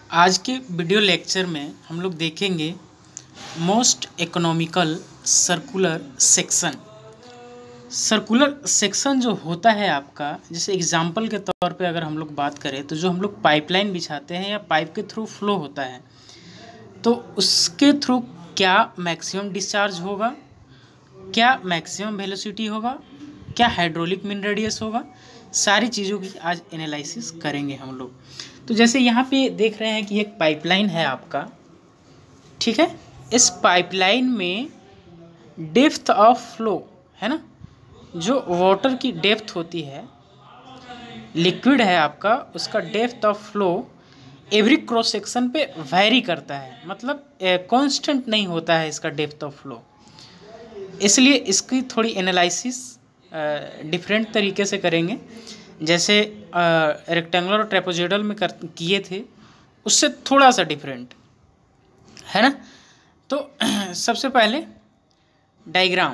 आज के video lecture में हम लोग देखेंगे most economical circular section. Circular section जो होता है आपका, जैसे एग्जांपल के तौर पे अगर हम लोग बात करें तो जो हम लोग पाइपलाइन बिछाते हैं या पाइप के थ्रू फ्लो होता है तो उसके थ्रू क्या मैक्सिमम डिस्चार्ज होगा, क्या मैक्सिमम वेलोसिटी होगा, क्या हाइड्रोलिक मीन रेडियस होगा, सारी चीज़ों की आज एनालिसिस करेंगे हम लोग। तो जैसे यहाँ पे देख रहे हैं कि एक पाइपलाइन है आपका, ठीक है। इस पाइपलाइन में डेप्थ ऑफ फ्लो है ना, जो वाटर की डेप्थ होती है, लिक्विड है आपका, उसका depth of flow every cross section पे वैरी करता है, मतलब कांस्टेंट नहीं होता है इसका डेप्थ ऑफ फ्लो। इसलिए इसकी थोड़ी एनालिसिस डिफरेंट तरीके से करेंगे, जैसे रेक्टेंगुलर और ट्रेपेजोइडल में किए थे उससे थोड़ा सा डिफरेंट है ना। तो सबसे पहले डायग्राम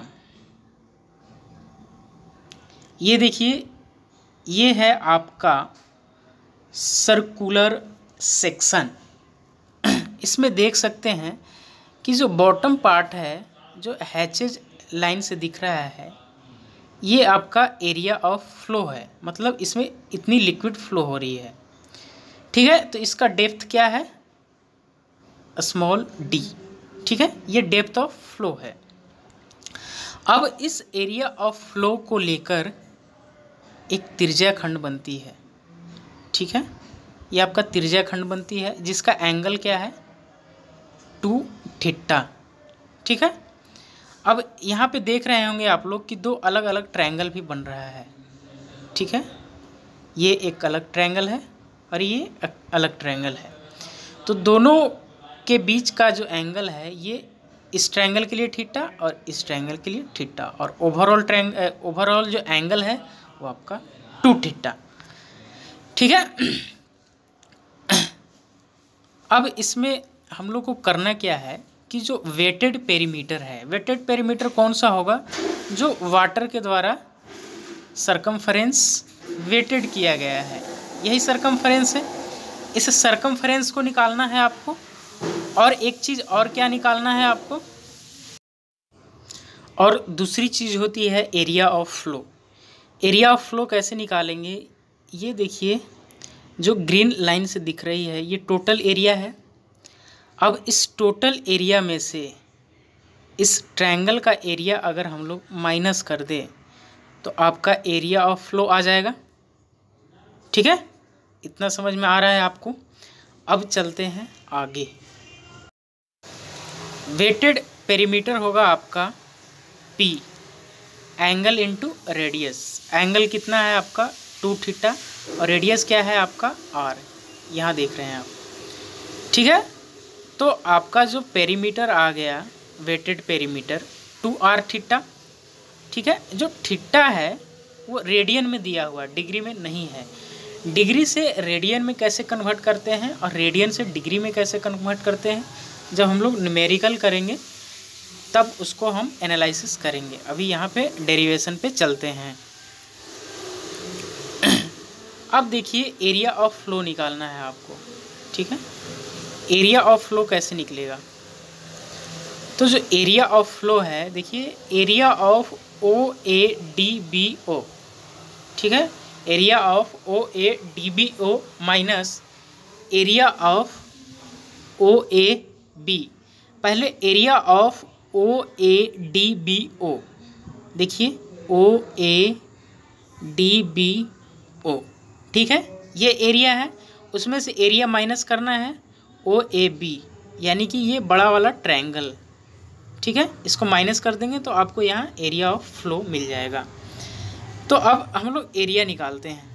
ये देखिए, ये है आपका सर्कुलर सेक्शन। इसमें देख सकते हैं कि जो बॉटम पार्ट है, जो हैचेज लाइन से दिख रहा है, ये आपका एरिया ऑफ फ्लो है, मतलब इसमें इतनी लिक्विड फ्लो हो रही है, ठीक है। तो इसका डेप्थ क्या है, स्मॉल डी, ठीक है, ये डेप्थ ऑफ फ्लो है। अब इस एरिया ऑफ फ्लो को लेकर एक त्रिज्या खंड बनती है, ठीक है, ये आपका त्रिज्या खंड बनती है जिसका एंगल क्या है 2 थीटा, ठीक है। अब यहाँ पे देख रहे होंगे आप लोग कि दो अलग अलग ट्रायंगल भी बन रहा है, ठीक है, ये एक अलग ट्रायंगल है और ये अलग ट्रायंगल है। तो दोनों के बीच का जो एंगल है ये इस ट्रायंगल के लिए थीटा और इस ट्रायंगल के लिए थीटा, और ओवरऑल जो एंगल है वो आपका 2 थीटा, ठीक है। अब इसमें हम लोग को करना क्या है कि जो वेटेड पेरीमीटर है, वेटेड पेरीमीटर कौन सा होगा, जो वाटर के द्वारा सरकमफरेंस वेटेड किया गया है, यही सरकमफरेंस है। इस सरकमफरेंस को निकालना है आपको, और एक चीज़ और क्या निकालना है आपको, और दूसरी चीज़ होती है area of flow. Area of flow कैसे निकालेंगे, ये देखिए जो ग्रीन लाइन से दिख रही है ये टोटल एरिया है। अब इस टोटल एरिया में से इस ट्रायंगल का एरिया अगर हम लोग माइनस कर दें तो आपका एरिया ऑफ फ्लो आ जाएगा, ठीक है। इतना समझ में आ रहा है आपको। अब चलते हैं आगे। वेटेड पेरीमीटर होगा आपका P, angle into radius. Angle कितना है आपका 2 थीटा और रेडियस क्या है आपका R, यहाँ देख रहे हैं आप, ठीक है। तो आपका जो पेरीमीटर आ गया वेटेड पेरीमीटर 2r थीटा, ठीक है। जो थीटा है वो रेडियन में दिया हुआ, डिग्री में नहीं है। डिग्री से रेडियन में कैसे कन्वर्ट करते हैं और रेडियन से डिग्री में कैसे कन्वर्ट करते हैं, जब हम लोग न्यूमेरिकल करेंगे तब उसको हम एनालिसिस करेंगे। अभी यहाँ पे डेरिवेशन पे चलते हैं। अब देखिए एरिया ऑफ फ्लो निकालना है आपको, ठीक है। एरिया ऑफ फ्लो कैसे निकलेगा, तो जो एरिया ऑफ फ्लो है, देखिए एरिया ऑफ OADBO, ठीक है, area of OADBO minus area of OAB। पहले एरिया ऑफ OADBO देखिए, OADBO, ठीक है, ये एरिया है, उसमें से एरिया माइनस करना है OAB, यानी कि ये बड़ा वाला ट्रायंगल, ठीक है। इसको माइनस कर देंगे तो आपको यहाँ एरिया ऑफ फ्लो मिल जाएगा। तो अब हम लोग एरिया निकालते हैं।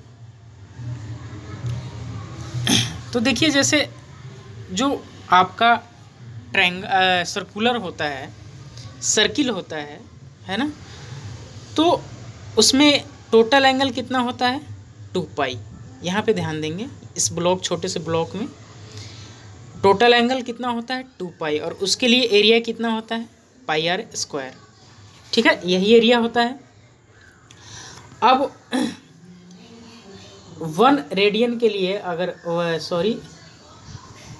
तो देखिए जैसे जो आपका सर्कुलर होता है, सर्किल होता है ना, तो उसमें टोटल एंगल कितना होता है 2 पाई। यहाँ पे ध्यान देंगे, इस ब्लॉक, छोटे से ब्लॉक में टोटल एंगल कितना होता है 2 पाई, और उसके लिए एरिया कितना होता है πr², ठीक है, यही एरिया होता है। अब 1 रेडियन के लिए अगर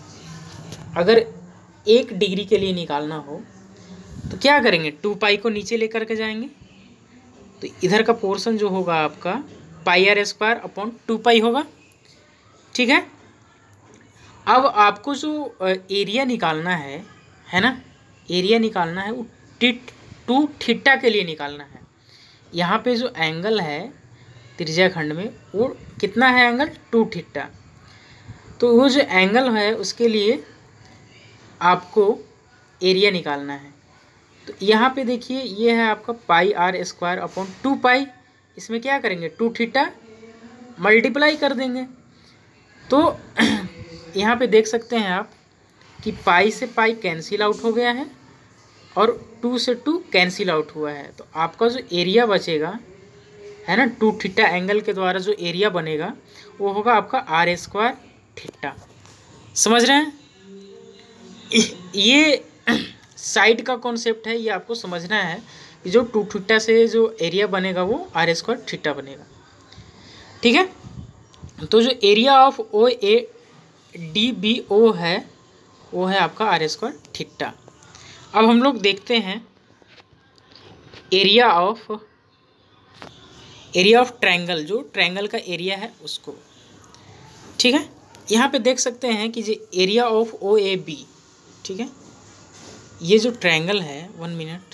अगर 1 डिग्री के लिए निकालना हो तो क्या करेंगे, 2 पाई को नीचे लेकर के जाएंगे, तो इधर का पोर्शन जो होगा आपका pi r square upon 2 pi होगा। ठीक है, अब आपको जो एरिया निकालना है ना, एरिया निकालना है वो 2 थीटा के लिए निकालना है। यहाँ पे जो एंगल है त्रिज्या खंड में वो कितना है, एंगल 2 थीटा। तो वो जो एंगल है उसके लिए आपको एरिया निकालना है। तो यहाँ पे देखिए ये है आपका pi r square upon 2 pi, इसमें क्या करेंगे 2 थीटा मल्टीप्लाई कर देंगे। तो यहाँ पे देख सकते हैं आप कि पाई से पाई कैंसिल आउट हो गया है और 2 से 2 कैंसिल आउट हुआ है। तो आपका जो एरिया बचेगा है ना, 2 थीटा एंगल के द्वारा जो एरिया बनेगा वो होगा आपका आर स्क्वायर थीटा। समझ रहे हैं, ये साइड का कॉन्सेप्ट है, ये आपको समझना है कि जो 2 थीटा से जो एरिया बनेगा वो आर स्क्वायर थीटा बनेगा। ठीक है, तो जो area of O A D B O है वो है आपका आर स्क्वायर थीटा। अब हम लोग देखते हैं एरिया ऑफ ट्रायंगल, जो ट्रायंगल का एरिया है उसको। ठीक है, यहाँ पे देख सकते हैं कि जो area of O A B, ठीक है, ये जो ट्रायंगल है 1 minute,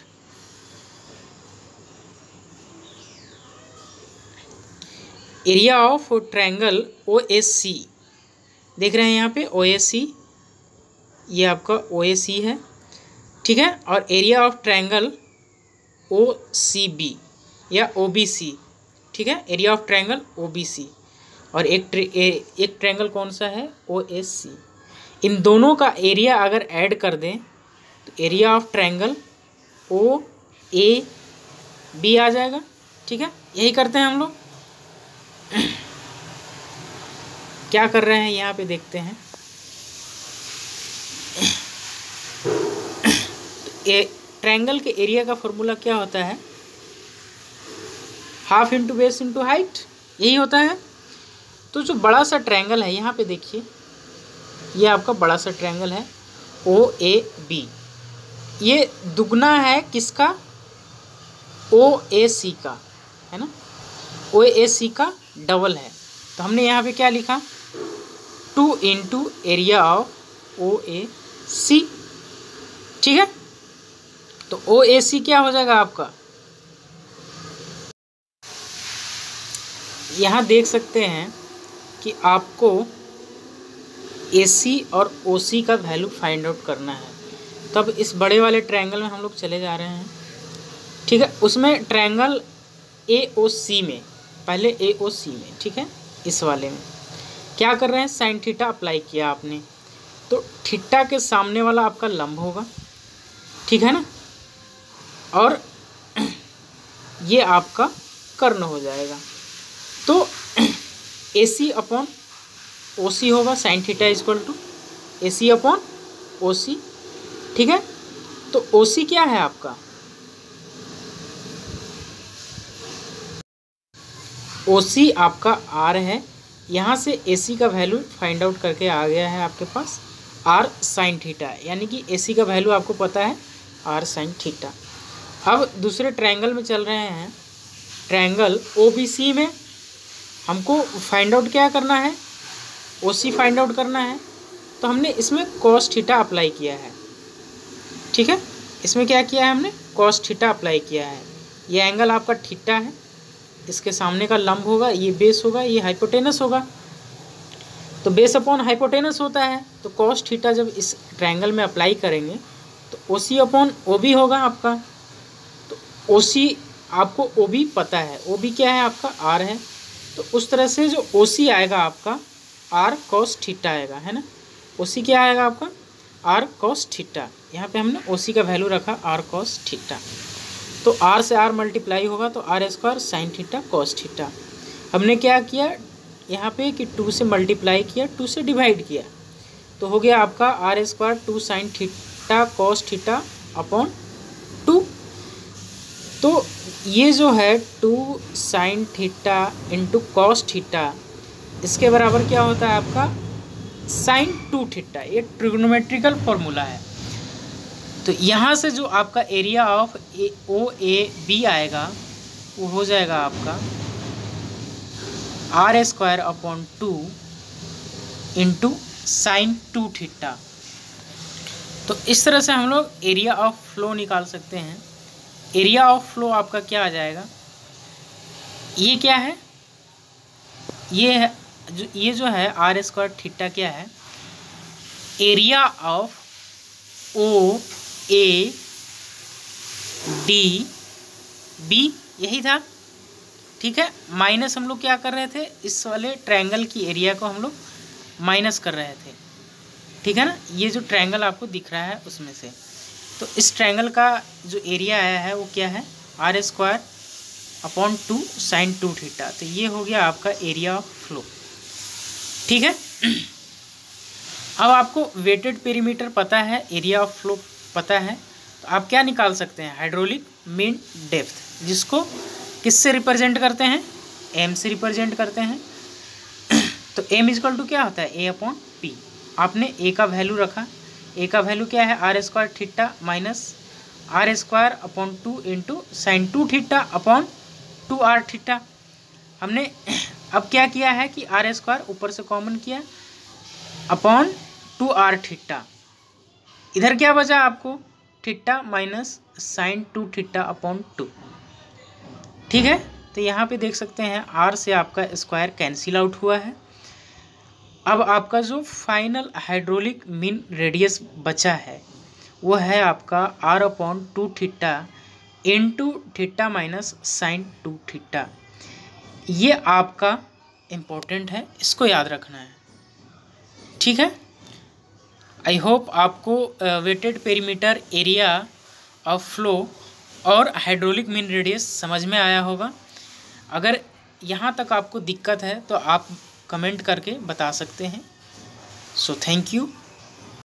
area of triangle O S C देख रहे हैं यहाँ पे ओ एस सी, ये आपका ओ ए सी है। ठीक है, और area of triangle O C B या ओ बी सी। ठीक है, area of triangle O B C, और एक ट्रायंगल कौन सा है, ओ एस सी। इन दोनों का एरिया अगर ऐड कर दें तो area of triangle O A B आ जाएगा। ठीक है, यही करते हैं हम लोग। क्या कर रहे हैं यहाँ पे देखते हैं, ट्रायंगल के एरिया का फॉर्मूला क्या होता है, half into base into height, यही होता है। तो जो बड़ा सा ट्रायंगल है यहाँ पे देखिए, ये आपका बड़ा सा ट्रायंगल है ओ ए बी, ये दुगना है किसका, ओ ए सी का, है ना, ओ ए सी का डबल है। तो हमने यहाँ पे क्या लिखा, 2 into area of O A C. ठीक है, तो ओ ए सी क्या हो जाएगा आपका, यहाँ देख सकते हैं कि आपको ए सी और ओ सी का वैल्यू फाइंड आउट करना है। तब इस बड़े वाले ट्रायंगल में हम लोग चले जा रहे हैं। ठीक है, उसमें ट्रायंगल ए ओ सी में, पहले ए ओ सी में, ठीक है, इस वाले में क्या कर रहे हैं, साइन थीटा अप्लाई किया आपने, तो थीटा के सामने वाला आपका लंब होगा। ठीक है ना, और ये आपका कर्ण हो जाएगा। तो ए सी अपॉन ओ सी होगा, sine theta equal to A C upon O C. ठीक है, तो ओ सी क्या है आपका, ओ सी आपका आर है। यहाँ से ए सी का वैल्यू फाइंड आउट करके आ गया है आपके पास आर साइन थीटा, यानी कि ए सी का वैल्यू आपको पता है आर साइन थीटा। अब दूसरे ट्रायंगल में चल रहे हैं, ट्रायंगल ओ बी सी में हमको फाइंड आउट क्या करना है, ओ सी फाइंड आउट करना है। तो हमने इसमें कॉस थीटा अप्लाई किया है। ठीक है, इसमें क्या किया है हमने, कॉस थीटा अप्लाई किया है। ये एंगल आपका थीटा है, इसके सामने का लंब होगा, ये बेस होगा, ये हाइपोटेनस होगा। तो बेस अपॉन हाइपोटेनस होता है, तो कॉस थीटा जब इस ट्रायंगल में अप्लाई करेंगे तो ओ सी अपॉन ओ बी होगा आपका। तो ओ सी आपको ओ बी पता है, ओ बी क्या है आपका आर है, तो उस तरह से जो ओ सी आएगा आपका आर कॉस थीटा आएगा, है ना। ओ सी क्या आएगा आपका आर कॉस थीटा, यहाँ पे हमने ओ सी का वैल्यू रखा आर कॉस थीटा। तो आर से आर मल्टीप्लाई होगा तो r square sine theta cos theta. हमने क्या किया यहाँ पे कि 2 से मल्टीप्लाई किया, 2 से डिवाइड किया, तो हो गया आपका r square 2 sine theta cos theta upon 2। तो ये जो है 2 sine theta into cos theta, इसके बराबर क्या होता है आपका साइन 2 थीटा, ये ट्रिग्नोमेट्रिकल फॉर्मूला है। तो यहाँ से जो आपका area of O A B आएगा वो हो जाएगा आपका r²/2 इंटू साइन 2 थीटा। तो इस तरह से हम लोग एरिया ऑफ फ्लो निकाल सकते हैं। एरिया ऑफ फ्लो आपका क्या आ जाएगा, ये क्या है, ये जो है r² थीटा क्या है, area of O A D B, यही था, ठीक है। माइनस हम लोग क्या कर रहे थे, इस वाले ट्रायंगल की एरिया को हम लोग माइनस कर रहे थे, ठीक है ना। ये जो ट्रायंगल आपको दिख रहा है उसमें से, तो इस ट्रायंगल का जो एरिया आया है वो क्या है, r²/2 साइन 2 थीटा। तो ये हो गया आपका एरिया ऑफ फ्लो, ठीक है। अब आपको वेटेड पेरीमीटर पता है, एरिया ऑफ फ्लो पता है, तो आप क्या निकाल सकते हैं, हाइड्रोलिक मीन डेप्थ, जिसको किससे रिप्रेजेंट करते हैं, m से रिप्रेजेंट करते हैं। तो m इक्वल टू क्या होता है, A/P। आपने a का वैल्यू रखा, a का वैल्यू क्या है, r² theta minus r²/2 into sine 2 theta upon 2r theta. हमने अब क्या किया है कि r² ऊपर से कॉमन किया अपॉन 2r थीटा, इधर क्या बचा आपको, theta minus sine 2 theta upon 2, ठीक है। तो यहाँ पे देख सकते हैं r से आपका स्क्वायर कैंसिल आउट हुआ है। अब आपका जो फाइनल हाइड्रोलिक मीन रेडियस बचा है वो है आपका r/2 theta into theta minus sine 2 theta. ये आपका इम्पोर्टेंट है, इसको याद रखना है, ठीक है। आई होप आपको wetted perimeter, area of flow और हाइड्रोलिक मीन रेडियस समझ में आया होगा। अगर यहाँ तक आपको दिक्कत है तो आप कमेंट करके बता सकते हैं। So thank you.